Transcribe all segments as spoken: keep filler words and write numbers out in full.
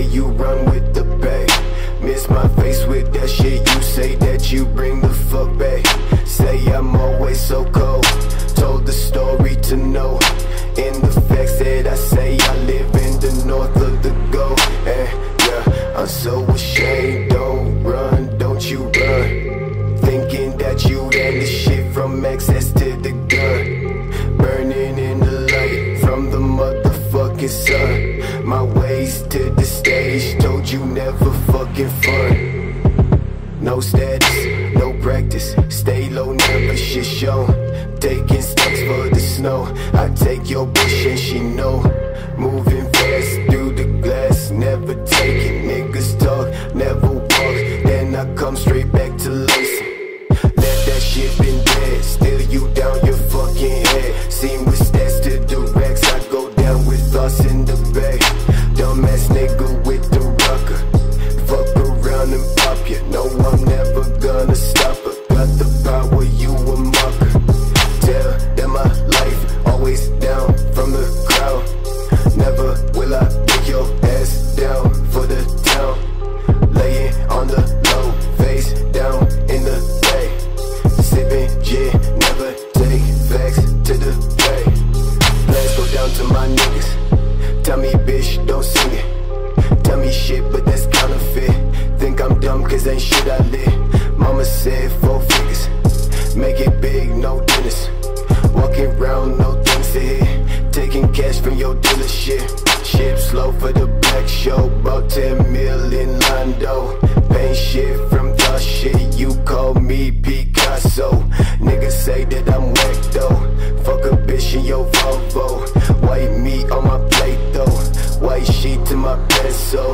you run with the bay. Miss my face with that shit, you say that you bring the fuck back. Say I'm always so cold, told the story to know. In the facts that I say, I live in the north of the go. And yeah, I'm so ashamed, don't run, don't you run. Thinking that you had the shit from access to the gun. Burning in the light from the motherfucking sun. My ways to the stage, told you never fucking fun. No status, no practice, stay low, never shit shown. Taking steps for the snow, I take your bitch and she know. Moving fast through the glass, never taking niggas talk, never walk. Then I come straight back to lacing. Let that shit been dead, still you down your fucking head. Seen with stats to the racks, I go down with thoughts in the bag. Dumbass nigga with the rocker, fuck around and pop ya. No, I'm never gonna stop her. Got the power, you a mocker. Tell them my life, always down from the crowd. Never will I break your ass down for the town. Laying on the low, face down in the bay. Sipping gin, never take facts to the bay. Plans go down to my niggas. Tell me bitch, don't sing it. Tell me shit, but that's counterfeit. Think I'm dumb cause ain't shit I lit. Mama said four figures, make it big, no dinners. Walking around, no things to hit. Taking cash from your dealership. Ship slow for the black show. About ten million Londo. Paint shit from the shit. You call me Picasso. Niggas say that I'm whack though. Fuck a bitch in your Volvo. White meat on my plate though. White sheet to my pencil.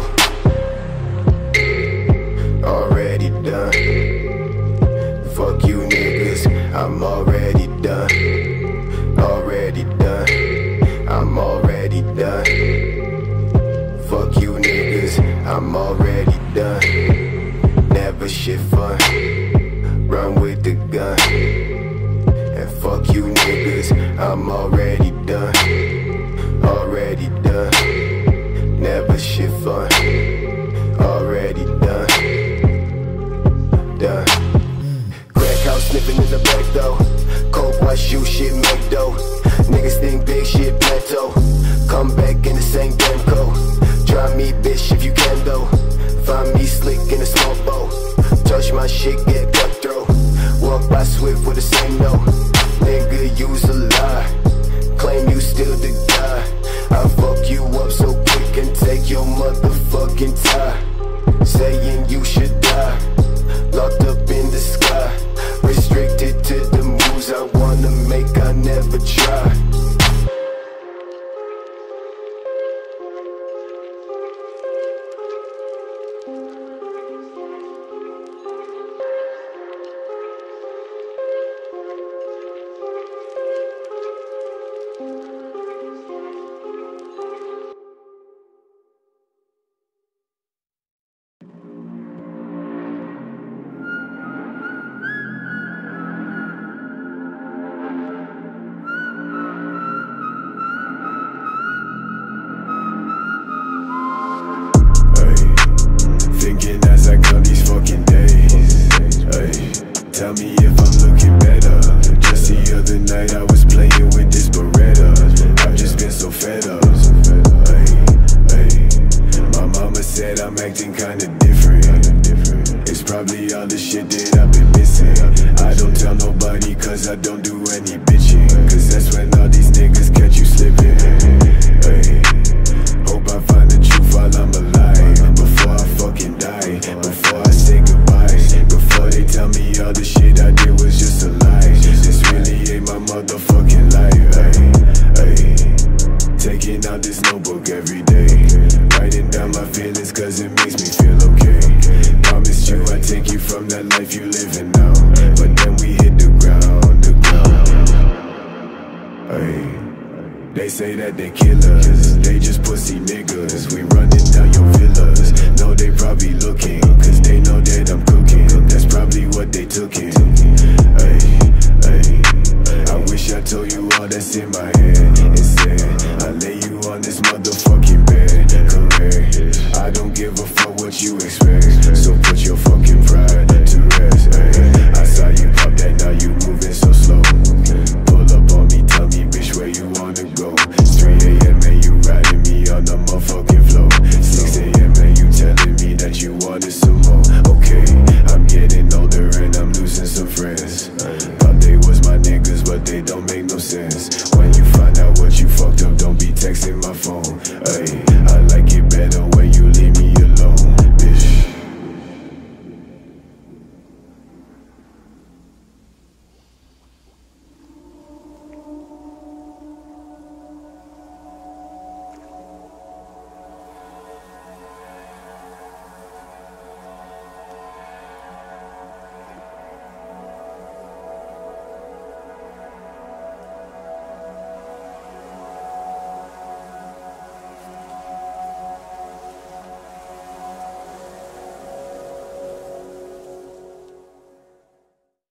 Already done. Fuck you niggas, I'm already done. Already done, I'm already done. Fuck you niggas, I'm already done. Never shit fun, run with the gun. And fuck you niggas, I'm already done. Already done, never shit fun. Already done, done. Crack house sniffing in the back though. Coke, white shoe, shit make dough. Niggas think big shit plateau. Come back in the same damn coat. Try me bitch if you can though. Find me slick in a small boat. Touch my shit, get cutthroat. Walk by swift with the same note. Nigga, use a lie. Claim you still the guy. I fuck you up so quick and take your motherfucking time. Saying you should die. Locked up in the sky. Restricted to the moves I wanna make, I never try. Tell me if I'm looking better. Just the other night I was playing with this Beretta. I've just been so fed up. Ay, ay. My mama said I'm acting kinda different. It's probably all the shit that I've been missing. I don't tell nobody cause I don't do any bitching. Cause that's when all these niggas catch you slipping. Ay. Hope I find the truth while I'm alive. Before I fucking die. Before I say goodbye. Before they tell me all the shit I did was just a lie. This really ain't my motherfucking life. Ay, ay. Taking out this notebook every day. Writing down my feelings cause it makes me feel okay. Promised you I'd take you from that life you living now. But then we hit the ground, the ground. Ay. They say that they killers, they just pussy niggas. We running down your villas. No, they probably looking, cause they know that I'm cooking. That's probably what they took in. Ay, ay. I wish I told you all that's in my head. Instead, I lay you on this motherfucking bed. Correct, I don't what you expect.